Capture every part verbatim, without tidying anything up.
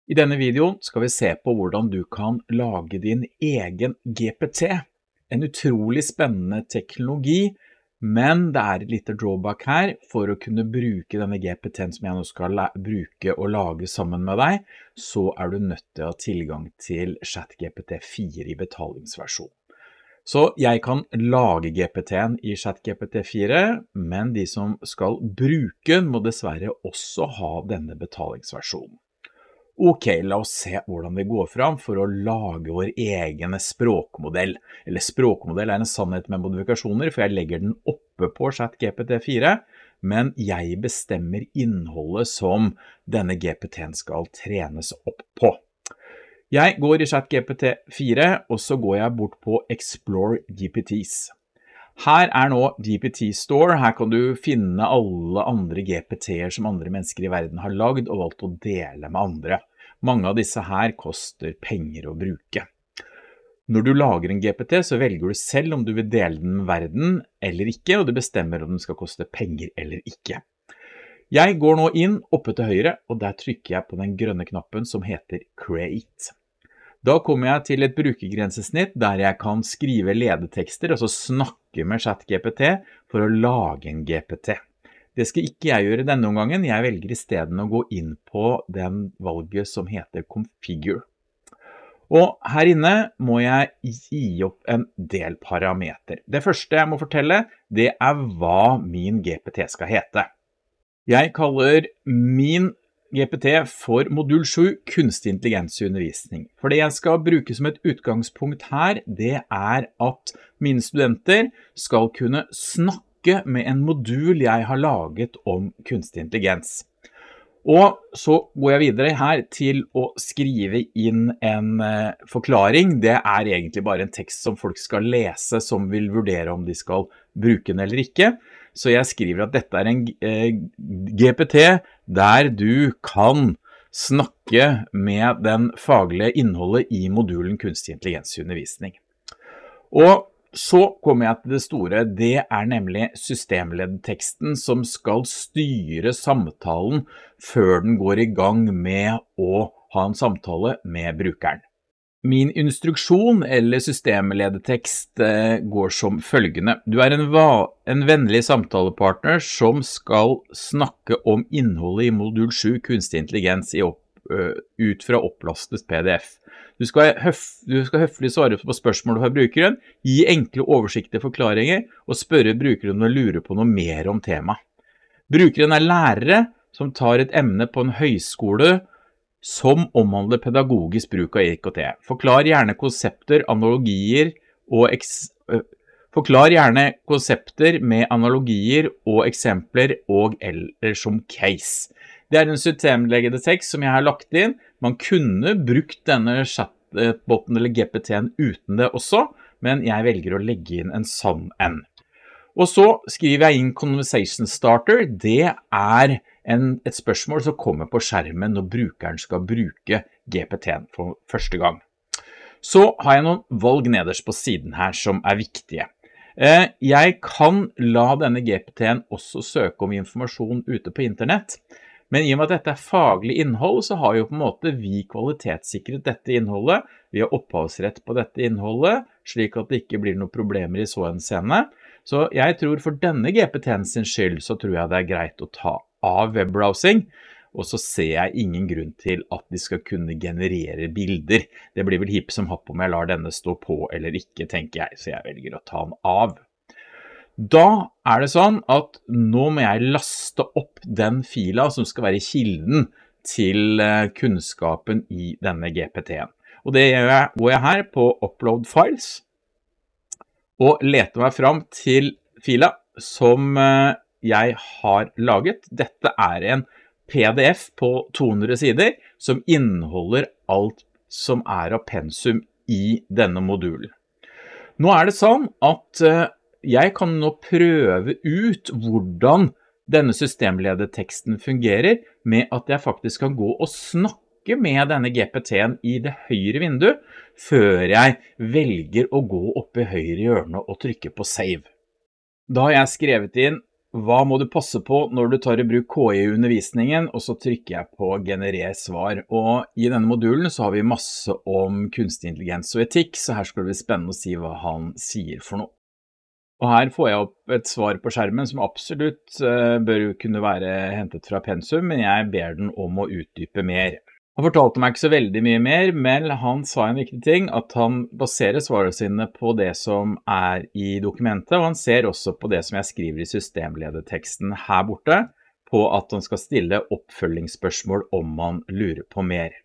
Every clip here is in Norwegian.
I denne videoen skal vi se på hvordan du kan lage din egen G P T. En utrolig spennende teknologi, men det er et lite drawback her. For å kunne bruke denne G P T-en som jeg nå skal bruke og lage sammen med deg, så er du nødt til å ha tilgang til ChatGPT fire i betalingsversjon. Så jeg kan lage G P T-en i ChatGPT fire, men de som skal bruke den må dessverre også ha denne betalingsversjonen. Ok, la oss se hvordan vi går fram for å lage vår egen språkmodell. Eller språkmodell er en sannhet med modifikasjoner, for jeg legger den oppe på ChatGPT fire, men jeg bestemmer innholdet som denne G P T-en skal trenes opp på. Jeg går i ChatGPT fire, og så går jeg bort på Explore G P Ts. Her er nå G P T Store. Her kan du finne alle andre G P T-er som andre mennesker i verden har lagd og valgt å dele med andre. Mange av disse her koster penger å bruke. Når du lager en G P T, så velger du selv om du vil dele den med verden eller ikke, og du bestemmer om den skal koste penger eller ikke. Jeg går nå inn oppe til høyre, og der trykker jeg på den grønne knappen som heter Create. Da kommer jeg til et brukergrensesnitt der jeg kan skrive ledetekster, altså snakke med ChatGPT for å lage en G P T. Det skal ikke jeg gjøre denne omgangen, jeg velger i stedet å gå inn på den valget som heter Configure. Og her inne må jeg gi opp en del parameter. Det første jeg må fortelle, det er hva min G P T skal hete. Jeg kaller min G P T for modul sju, kunstig intelligens i undervisning. For det jeg skal bruke som et utgangspunkt her, det er at mine studenter skal kunne snakke med en modul jeg har laget om kunstig intelligens. Og så går jeg videre her til å skrive inn en eh, forklaring. Det er egentlig bare en tekst som folk skal lese, som vil vurdere om de skal bruke den eller ikke. Så jeg skriver at dette er en eh, G P T der du kan snakke med den faglige innholdet i modulen kunstig intelligens i undervisning. Og så kommer jeg til det store, det er nemlig systemleddteksten som skal styre samtalen før den går i gang med å ha en samtale med brukeren. Min instruksjon eller systemledetekst eh, går som følgende. Du er en, en vennlig samtalepartner som skal snakke om innholdet i modul sju kunstig intelligens i opp, uh, ut fra opplastet P D F. Du skal, høf, du skal høflig svare på spørsmål fra brukeren, gi enkle oversiktige forklaringer og spørre brukeren om å lure på noe mer om tema. Brukeren er lærere som tar et emne på en høyskole som omhandler pedagogisk bruk av I K T. Forklar gjerne konsepter, analogier og eks, øh, forklar gjerne konsepter med analogier og eksempler og eller som case. Det er en systemleggende tekst som jeg har lagt inn. Man kunne brukt denne chatboten eller G P T-en uten det også, men jeg velger å legge inn en sånn en. Og så skriver jeg inn Conversation Starter. Det er en, et spørsmål som kommer på skjermen når brukeren skal bruke G P T-en for første gang. Så har jeg noen valg nederst på siden her som er viktige. Jeg kan la denne G P T-en også søke om informasjon ute på internett, men i og med at dette er faglig innhold, så har jo på en måte vi kvalitetssikret dette innholdet. Vi har opphavsrett på dette innholdet, slik at det ikke blir noen problemer i så en scene. Så jeg tror for denne G P T-en sin skyld, så tror jeg det er greit å ta av webbrowsing, og så ser jeg ingen grunn til at de skal kunne generere bilder. Det blir vel hipp som happ om jeg lar denne stå på eller ikke, tenker jeg, så jeg velger å ta den av. Da er det sånn at nå må jeg laste opp den fila som skal være kilden til kunnskapen i denne G P T-en. Og det gjør jeg, går jeg her på Upload Files, og leter meg fram til fila som jeg har laget. Dette er en P D F på to hundre sider som inneholder alt som er av pensum i denne modulen. Nå er det sånn at jeg kan nå prøve ut hvordan denne systemledeteksten fungerer med at jeg faktisk kan gå og snakke med denne G P T-en i det høyre vinduet før jeg velger å gå opp i høyre hjørne og trykke på Save. Da har jeg skrevet inn Hva må du passe på når du tar i bruk K I i undervisningen? Og så trykker jeg på generer svar. Og i denne modulen så har vi masse om kunstig intelligens og etikk, så her skal det bli spennende å si hva han sier for noe. Og her får jeg opp et svar på skjermen som absolutt uh, bør kunne være hentet fra pensum, men jeg ber den om å utdype mer. Han fortalte meg ikke så veldig mye mer, men han sa en viktig ting, at han baserer svarene sine på det som er i dokumentet, og han ser også på det som jeg skriver i systemlederteksten her borte, på at han skal stille oppfølgingsspørsmål om man lurer på mer.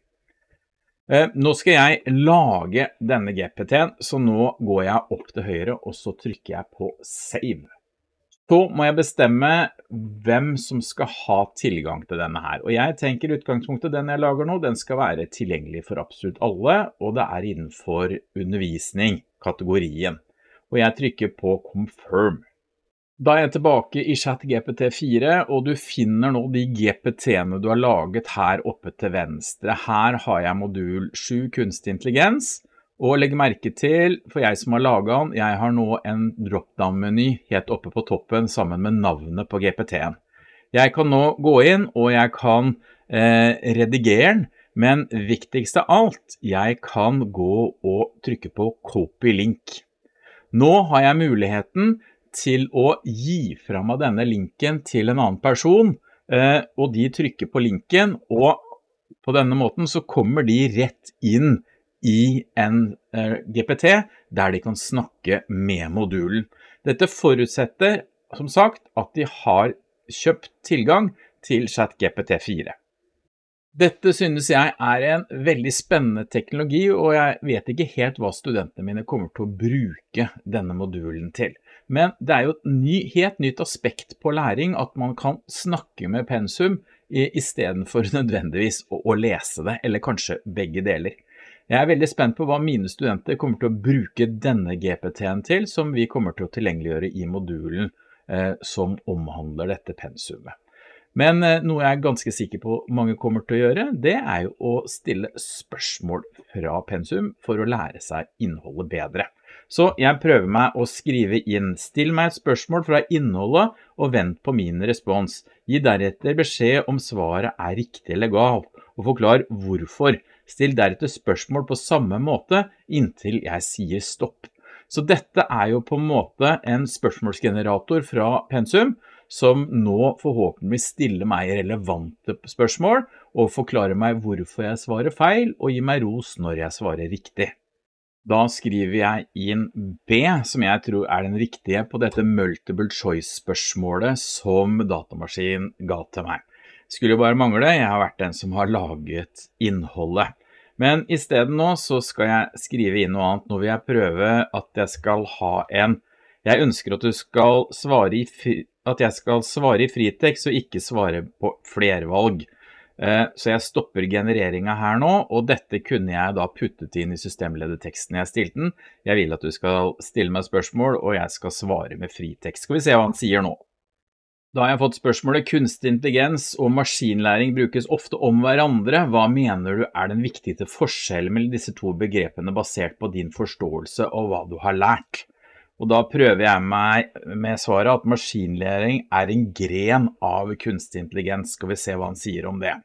Eh, nå skal jeg lage denne G P T-en, så nå går jeg opp til høyre, og så trykker jeg på Save. Så må jeg bestemme hvem som skal ha tilgang til denne her. Og jeg tenker utgangspunktet den jeg lager nå, den skal være tilgjengelig for absolutt alle, og det er innenfor undervisning, kategorien. Og jeg trykker på Confirm. Da er jeg tilbake i Chat G P T fire, og du finner nå de G P T-ene du har laget her oppe til venstre. Her har jeg modul sju kunstig intelligens. Og legg merke til, for jeg som har laget den, jeg har nå en drop-down-meny helt oppe på toppen sammen med navnet på G P T-en. Jeg kan nå gå inn, og jeg kan eh, redigere den, men viktigst av alt, jeg kan gå og trykke på Copy Link. Nå har jeg muligheten til å gi fra meg denne linken til en annen person, eh, og de trykker på linken, og på denne måten så kommer de rett inn i en uh, G P T der de kan snakke med modulen. Dette forutsetter, som sagt, at de har kjøpt tilgang til Chat G P T fire. Dette synes jeg er en veldig spennende teknologi, og jeg vet ikke helt hva studentene mine kommer til å bruke denne modulen til. Men det er jo et ny, helt nytt aspekt på læring at man kan snakke med pensum i, i stedet for nødvendigvis å, å lese det, eller kanskje begge deler. Jeg er veldig spent på hva mine studenter kommer til å bruke denne G P T-en til, som vi kommer til å tilgjengeliggjøre i modulen eh, som omhandler dette pensumet. Men eh, noe jeg er ganske sikker på mange kommer til å gjøre, det er jo å stille spørsmål fra pensum for å lære seg innholdet bedre. Så jeg prøver meg å skrive inn, still meg et spørsmål fra innholdet og vent på min respons. Gi deretter beskjed om svaret er riktig eller galt, og forklar hvorfor. Still deretter spørsmål på samme måte inntil jeg sier stopp. Så dette er jo på en måte en spørsmålsgenerator fra pensum, som nå forhåpentligvis stiller meg relevante spørsmål, og forklarer meg hvorfor jeg svarer feil, og gir meg ros når jeg svarer riktig. Da skriver jeg inn B, som jeg tror er den riktige på dette multiple choice-spørsmålet som datamaskinen ga til meg. Skulle jo bare mangle, jeg har vært den som har laget innholdet. Men i stedet nå så skal jeg skrive inn noe annet. Nå vil jeg prøve at jeg skal ha en, jeg ønsker at du skal svare i, fri, at jeg skal svare i fritekst og ikke svare på flervalg. Så jeg stopper genereringen her nå, og dette kunne jeg da puttet inn i systemlederteksten jeg stilte den. Jeg vil at du skal stille meg spørsmål, og jeg skal svare med fritekst. Skal vi se hva han sier nå. Da har jeg fått spørsmålet, kunstig intelligens og maskinlæring brukes ofte om hverandre. Hva mener du er den viktigste forskjellen mellom disse to begrepene basert på din forståelse og hva du har lært? Og da prøver jeg meg med svaret at maskinlæring er en gren av kunstig intelligens. Skal vi se hva han sier om det.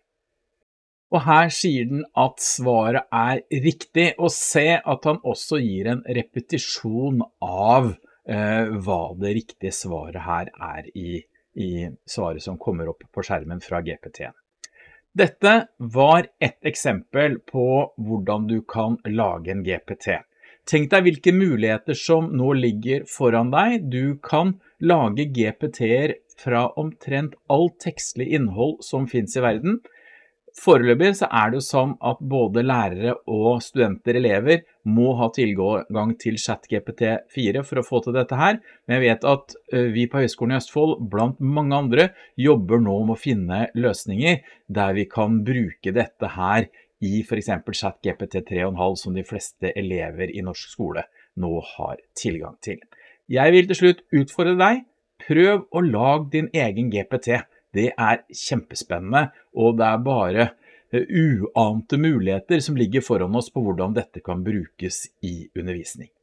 Og her sier den at svaret er riktig, og se at han også gir en repetisjon av eh, hva det riktige svaret her er i i svaret som kommer opp på skjermen fra G P T-en. Dette var et eksempel på hvordan du kan lage en G P T. Tenk deg hvilke muligheter som nå ligger foran deg. Du kan lage G P T-er fra omtrent all tekstlig innhold som finnes i verden. Foreløpig så er det jo sånn at både lærere og studenter, elever, må ha tilgang til Chat G P T fire for å få til dette her, men jeg vet at vi på Høgskolen i Østfold, blant mange andre, jobber nå med å finne løsninger der vi kan bruke dette her i for eksempel Chat G P T tre komma fem som de fleste elever i norsk skole nå har tilgang til. Jeg vil til slutt utfordre deg, prøv å lage din egen G P T. Det er kjempespennende, og det er bare uante muligheter som ligger foran oss på hvordan dette kan brukes i undervisning.